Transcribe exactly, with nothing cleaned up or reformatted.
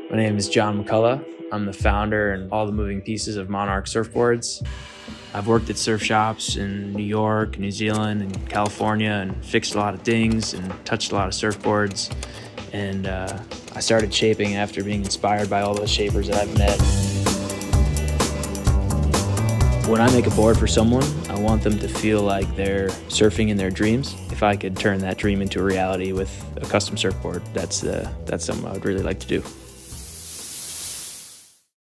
My name is John McCullough. I'm the founder and all the moving pieces of Monarch Surfboards. I've worked at surf shops in New York, New Zealand, and California, and fixed a lot of dings and touched a lot of surfboards. And uh, I started shaping after being inspired by all those shapers that I've met. When I make a board for someone, I want them to feel like they're surfing in their dreams. If I could turn that dream into a reality with a custom surfboard, that's, uh, that's something I would really like to do.